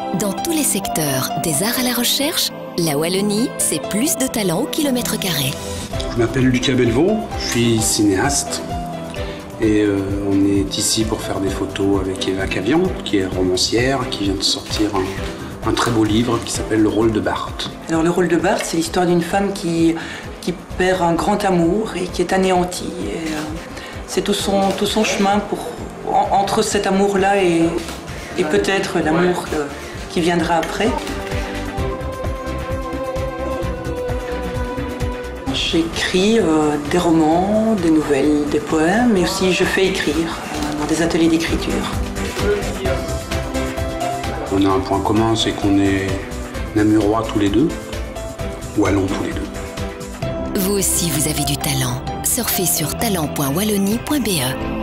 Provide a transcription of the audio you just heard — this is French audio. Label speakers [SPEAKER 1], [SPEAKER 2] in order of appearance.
[SPEAKER 1] Dans tous les secteurs, des arts à la recherche, la Wallonie, c'est plus de talent au kilomètre carré.
[SPEAKER 2] Je m'appelle Lucas Belvaux, je suis cinéaste et on est ici pour faire des photos avec Eva Cavian, qui est romancière, qui vient de sortir un très beau livre qui s'appelle Le rôle de Barthes.
[SPEAKER 3] Alors le rôle de Barthes, c'est l'histoire d'une femme qui perd un grand amour et qui est anéantie. C'est tout son chemin entre cet amour-là et peut-être l'amour qui viendra après. J'écris des romans, des nouvelles, des poèmes, mais aussi je fais écrire dans des ateliers d'écriture.
[SPEAKER 2] On a un point commun, c'est qu'on est namurois tous les deux, ou allons tous les deux.
[SPEAKER 1] Vous aussi, vous avez du talent. Surfez sur talent.wallonie.be.